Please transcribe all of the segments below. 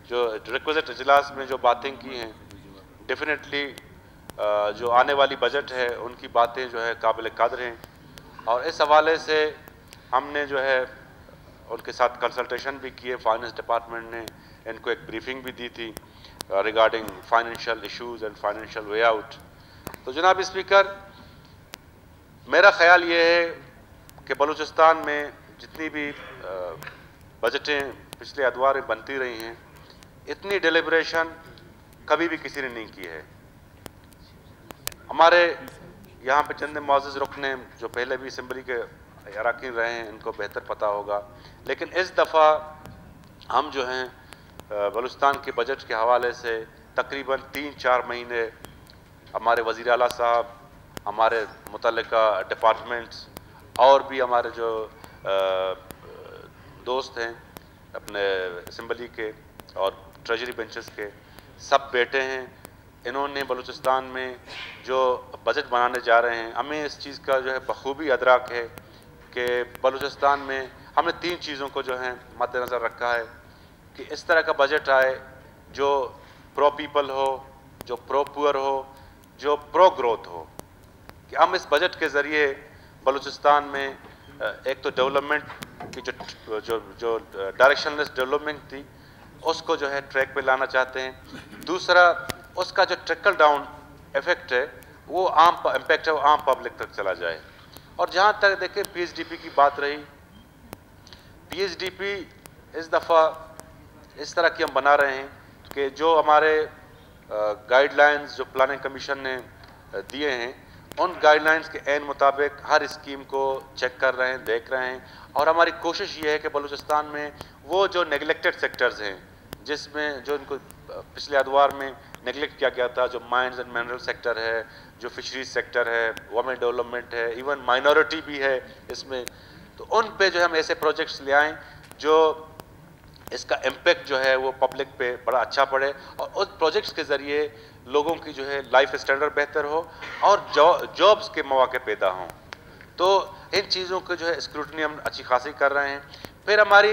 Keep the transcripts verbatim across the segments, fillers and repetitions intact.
जो रिक्विजिट इजलास में जो बातें की हैं, डेफिनेटली जो आने वाली बजट है उनकी बातें जो है काबिल कदर हैं, और इस हवाले से हमने जो है उनके साथ कंसल्टेशन भी किए। फाइनेंस डिपार्टमेंट ने इनको एक ब्रीफिंग भी दी थी regarding financial issues and financial way out. तो जनाब स्पीकर, मेरा ख्याल ये है कि बलूचिस्तान में जितनी भी बजटें पिछले अदवार में बनती रही हैं, इतनी डिलिब्रेशन कभी भी किसी ने नहीं की है। हमारे यहाँ पे चंद मुअज़्ज़िज़ रुकने जो पहले भी असम्बली के अरकान रहे हैं, इनको बेहतर पता होगा, लेकिन इस दफ़ा हम जो हैं बलूचिस्तान के बजट के हवाले से तकरीबन तीन चार महीने हमारे वज़ीर आला साहब, हमारे मुतल्लिका डिपार्टमेंट्स और भी हमारे जो दोस्त हैं अपने असम्बली के और ट्रेजरी बेंचेस के, सब बैठे हैं। इन्होंने बलूचिस्तान में जो बजट बनाने जा रहे हैं, हमें इस चीज़ का जो है बखूबी अदराक है कि बलूचिस्तान में हमने तीन चीज़ों को जो है मद्देनज़र रखा है कि इस तरह का बजट आए जो प्रो पीपल हो, जो प्रो पुअर हो, जो प्रो ग्रोथ हो, कि हम इस बजट के ज़रिए बलूचिस्तान में एक तो डेवलपमेंट की जो जो जो डायरेक्शनलेस डेवलपमेंट थी उसको जो है ट्रैक पे लाना चाहते हैं। दूसरा, उसका जो ट्रिकल डाउन इफेक्ट है वो आम इम्पैक्ट है वो आम पब्लिक तक चला जाए। और जहाँ तक देखें पी एच डी पी की बात रही, पी एच डी पी इस दफ़ा इस तरह की हम बना रहे हैं कि जो हमारे गाइडलाइंस जो प्लानिंग कमीशन ने दिए हैं, उन गाइडलाइंस के ऐन मुताबिक हर स्कीम को चेक कर रहे हैं, देख रहे हैं। और हमारी कोशिश ये है कि बलूचिस्तान में वो जो नेगलेक्टेड सेक्टर्स हैं, जिसमें जो इनको पिछले अदवार में नेगलेक्ट किया गया था, जो माइंस एंड मिनरल सेक्टर है, जो फिशरीज सेक्टर है, वुमेन डेवलपमेंट है, इवन माइनॉरिटी भी है इसमें, तो उन पे जो हम ऐसे प्रोजेक्ट्स ले आएँ जो इसका इम्पैक्ट जो है वो पब्लिक पे बड़ा अच्छा पड़े और उस प्रोजेक्ट्स के ज़रिए लोगों की जो है लाइफ स्टैंडर्ड बेहतर हो और जॉब्स के मौके पैदा हों। तो इन चीज़ों को जो है स्क्रूटनी हम अच्छी खासी कर रहे हैं। फिर हमारी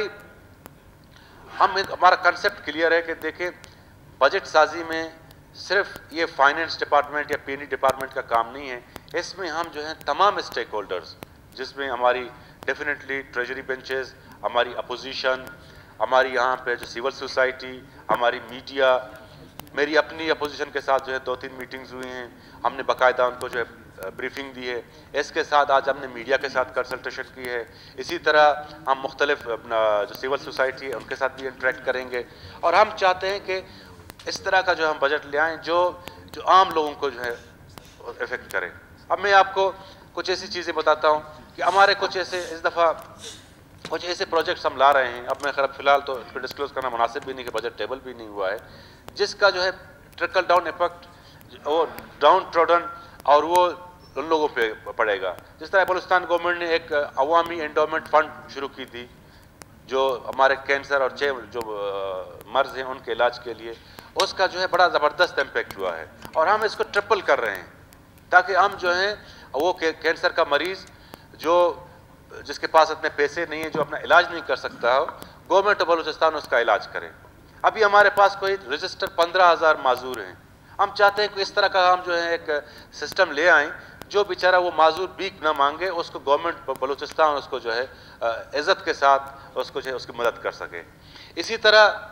हम हमारा कंसेप्ट क्लियर है कि देखें, बजट साजी में सिर्फ ये फाइनेंस डिपार्टमेंट या पी एन डी डिपार्टमेंट का काम नहीं है, इसमें हम जो है तमाम स्टेक होल्डर्स, जिसमें हमारी डेफिनेटली ट्रेजरी बेंचेस, हमारी अपोजिशन, हमारी यहाँ पे जो सिविल सोसाइटी, हमारी मीडिया, मेरी अपनी अपोजिशन के साथ जो है दो तीन मीटिंग्स हुई हैं, हमने बाकायदा उनको जो है ब्रीफिंग दी है। इसके साथ आज हमने मीडिया के साथ कंसल्टेशन की है। इसी तरह हम मुख्तलिफ अपना जो सिविल सोसाइटी है उनके साथ भी इंटरेक्ट करेंगे और हम चाहते हैं कि इस तरह का जो हम बजट ले आएँ जो जो आम लोगों को जो है इफेक्ट करे। अब मैं आपको कुछ ऐसी चीज़ें बताता हूँ कि हमारे कुछ ऐसे इस दफ़ा कुछ ऐसे प्रोजेक्ट्स हम ला रहे हैं। अब मैं खैर फिलहाल तो इसको डिस्क्लोज करना मुनासिब भी नहीं कि बजट टेबल भी नहीं हुआ है, जिसका जो है ट्रिकल डाउन इफेक्ट वो डाउन ट्रोडन और वो उन लोगों पे पड़ेगा। जिस तरह बलूचिस्तान गवर्नमेंट ने एक अवामी एंडोमेंट फंड शुरू की थी जो हमारे कैंसर और छः जो मर्ज हैं उनके इलाज के लिए, उसका जो है बड़ा ज़बरदस्त इम्पैक्ट हुआ है और हम इसको ट्रिपल कर रहे हैं ताकि हम जो हैं वो कैंसर का मरीज़ जो जिसके पास इतने पैसे नहीं है, जो अपना इलाज नहीं कर सकता हो, गवर्नमेंट ऑफ बलूचिस्तान उसका इलाज करे। अभी हमारे पास कोई रजिस्टर पंद्रह हज़ार माजूर हैं। हम चाहते हैं कि इस तरह का हम जो है एक सिस्टम ले आएँ जो बेचारा वो माजूर भीख न मांगे, उसको गवर्नमेंट बलूचिस्तान उसको जो है इज़्ज़त के साथ उसको जो है उसकी मदद कर सके। इसी तरह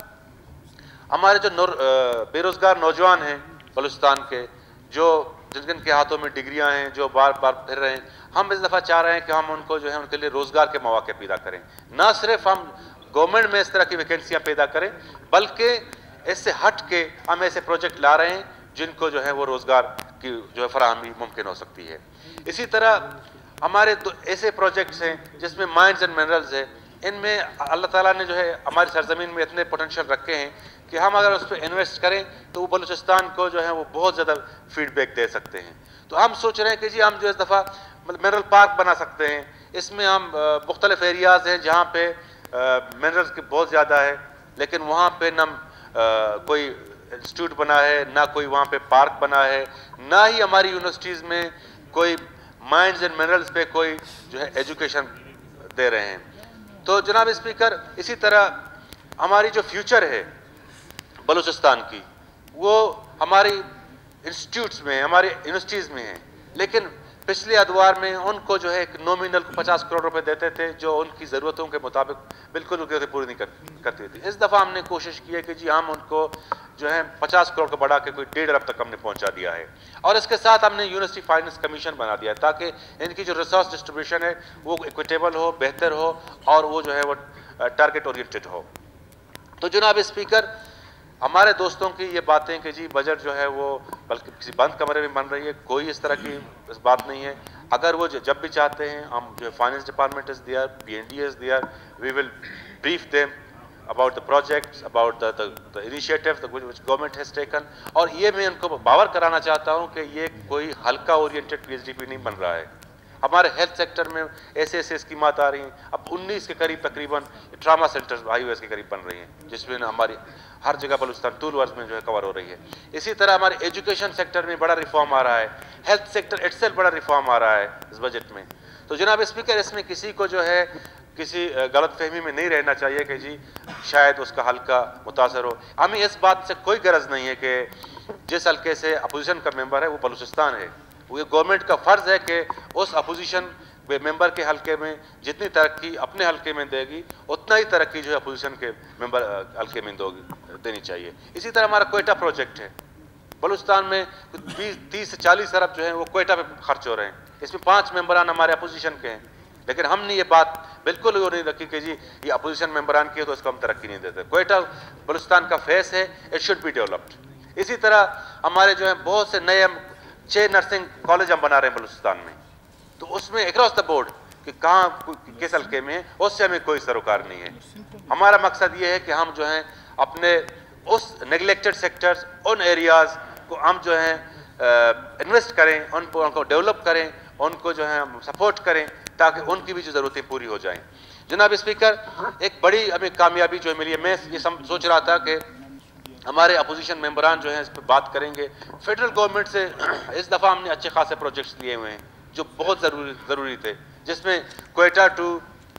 हमारे जो बेरोज़गार नौजवान हैं बलूचिस्तान के, जो जिन के हाथों में डिग्रियां हैं, जो बार बार फिर रहे हैं, हम इस दफ़ा चाह रहे हैं कि हम उनको जो है उनके लिए रोज़गार के मौके पैदा करें। ना सिर्फ हम गवर्नमेंट में इस तरह की वैकेंसियां पैदा करें, बल्कि इससे हट के हम ऐसे प्रोजेक्ट ला रहे हैं जिनको जो है वो रोज़गार की जो है फराहमी मुमकिन हो सकती है। इसी तरह हमारे ऐसे प्रोजेक्ट्स हैं जिसमें माइंस एंड मिनरल्स है। इनमें अल्लाह ताला ने जो है हमारी सरजमीन में इतने पोटेंशियल रखे हैं कि हम अगर उस पर इन्वेस्ट करें तो वो बलूचिस्तान को जो है वो बहुत ज़्यादा फीडबैक दे सकते हैं। तो हम सोच रहे हैं कि जी हम जो इस दफ़ा मतलब मिनरल पार्क बना सकते हैं। इसमें हम मुख्तलिफ एरियाज़ हैं जहाँ पे मिनरल्स की बहुत ज़्यादा है, लेकिन वहाँ पे ना कोई इंस्टीट्यूट बना है, ना कोई वहाँ पे पार्क बना है, ना ही हमारी यूनिवर्सिटीज़ में कोई माइंस एंड मिनरल्स पे कोई जो है एजुकेशन दे रहे हैं। तो जनाब स्पीकर, इसी तरह हमारी जो फ्यूचर है बलूचिस्तान की वो हमारी इंस्टीट्यूट्स में, हमारी यूनिवर्सिटीज़ में हैं, लेकिन पिछले अदवार में उनको जो है एक नॉमिनल को पचास करोड़ रुपए देते थे जो उनकी ज़रूरतों के मुताबिक बिल्कुल उनकी पूरी नहीं कर, करती थी। इस दफ़ा हमने कोशिश की है कि जी हम उनको जो है पचास करोड़ को बढ़ा के कोई डेढ़ अरब तक हमने पहुंचा दिया है, और इसके साथ हमने यूनिवर्सिटी फाइनेंस कमीशन बना दिया है ताकि इनकी जो रिसोर्स डिस्ट्रीब्यूशन है वो इक्विटेबल हो, बेहतर हो और वो जो है वो टारगेट ओरिएंटेड हो। तो जनाब स्पीकर, हमारे दोस्तों की ये बातें कि जी बजट जो है वो बल्कि किसी बंद कमरे में बन रही है, कोई इस तरह की इस बात नहीं है। अगर वो जब भी चाहते हैं, हम जो finance department is there, PND is there, we will brief them about the projects, about the the initiatives which government has taken. और ये मैं उनको बावर कराना चाहता हूँ कि ये कोई हल्का ओरिएंटेड पीएचडीपी नहीं बन रहा है। हमारे हेल्थ सेक्टर में ऐसे ऐसे स्कीमात आ रही हैं, अब उन्नीस के करीब तकरीबन ट्रामा सेंटर्स हाईवेज के करीब बन रही हैं, जिसमें हमारी हर जगह बलूचिस्तान टूल वर्स में जो है कवर हो रही है। इसी तरह हमारे एजुकेशन सेक्टर में बड़ा रिफॉर्म आ रहा है, हेल्थ सेक्टर इटसेल्फ बड़ा रिफॉर्म आ रहा है इस बजट में। तो जनाब स्पीकर, इसमें किसी को जो है किसी गलत फहमी में नहीं रहना चाहिए कि जी शायद उसका हल्का मुतासर हो। हमें इस बात से कोई गरज नहीं है कि जिस हल्के से अपोजिशन का मेंबर है वो बलूचिस्तान है, वो गवर्नमेंट का फ़र्ज़ है कि उस अपोजिशन मेंबर के हल्के में जितनी तरक्की अपने हल्के में देगी उतना ही तरक्की जो है अपोजिशन के मेंबर हल्के में दोगी देनी चाहिए। इसी तरह हमारा कोयटा प्रोजेक्ट है, बलूचिस्तान में बीस तीस से चालीस अरब जो है वो कोयटा पे खर्च हो रहे हैं, इसमें पाँच मेंबरान हमारे अपोजिशन के हैं, लेकिन हमने ये बात बिल्कुल वो नहीं रखी कि जी ये अपोजिशन मेंबरान की है तो इसको हम तरक्की नहीं देते। कोयटा बलूचिस्तान का फेस है, इट शुड बी डेवलप्ड। इसी तरह हमारे जो है बहुत से नए छः नर्सिंग कॉलेज हम बना रहे हैं बलूचिस्तान में, तो उसमें अक्रॉस द बोर्ड कि कहाँ किस हल्के में है उससे हमें कोई सरोकार नहीं है। हमारा मकसद ये है कि हम जो है अपने उस नेग्लेक्टेड सेक्टर्स, उन एरियाज़ को हम जो है इन्वेस्ट करें, उनको उनको डेवलप करें, उनको जो है हम सपोर्ट करें ताकि उनकी भी जो ज़रूरतें पूरी हो जाएं। जनाब स्पीकर, एक बड़ी हमें कामयाबी जो मिली है, मैं ये सोच रहा था कि हमारे अपोजिशन मेंबरान जो हैं इस पर बात करेंगे। फेडरल गवर्नमेंट से इस दफ़ा हमने अच्छे खासे प्रोजेक्ट्स लिए हुए हैं जो बहुत ज़रूरी ज़रूरी थे, जिसमें कोयटा टू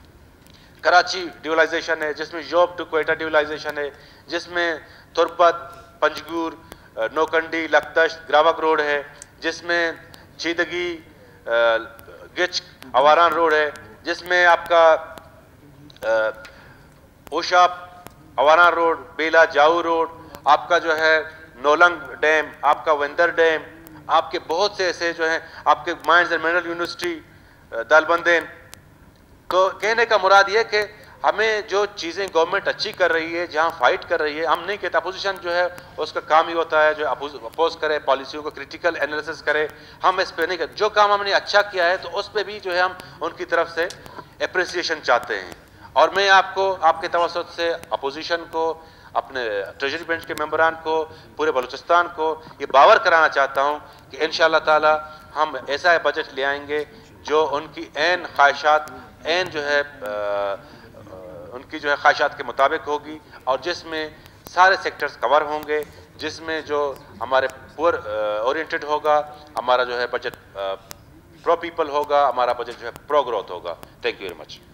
कराची ड्यूलाइजेशन है, जिसमें योब टू कोयटा ड्यूलाइजेशन है, जिसमें तुरबत, पंजगूर, नौकंडी, लखदश्त, ग्रावक रोड है, जिसमें चीदगी, गिच, अवारान रोड है, जिसमें आपका ओशा, अवारान रोड, बेला, जाऊ रोड, आपका जो है नोलंग डैम, आपका वेंदर डैम, आपके बहुत से ऐसे जो हैं आपके mines and mineral university, Dalbandin. तो कहने का मुराद ये कि हमें जो चीज़ें गवर्नमेंट अच्छी कर रही है, जहाँ फाइट कर रही है, हम नहीं कहते अपोजिशन जो है उसका काम ही होता है जो अपोज करे, पॉलिसियों को क्रिटिकल एनालिसिस करे, हम इस पर नहीं करते। जो काम हमने अच्छा किया है तो उस पर भी जो है हम उनकी तरफ से अप्रिसिएशन चाहते हैं। और मैं आपको आपके तवसत से अपोजिशन को, अपने ट्रेजरी बेंच के मेंबरान को, पूरे बलूचिस्तान को ये बावर कराना चाहता हूँ कि इंशाअल्लाह ताला हम ऐसा बजट ले आएंगे जो उनकी ऐन ख्वाहिशात, ऐन जो है आ, उनकी जो है ख्वाहिशात के मुताबिक होगी और जिसमें सारे सेक्टर्स कवर होंगे, जिसमें जो हमारे पुअर ओरिएंटेड होगा, हमारा जो है बजट प्रो पीपल होगा, हमारा बजट जो है प्रो ग्रोथ होगा। Thank you very much.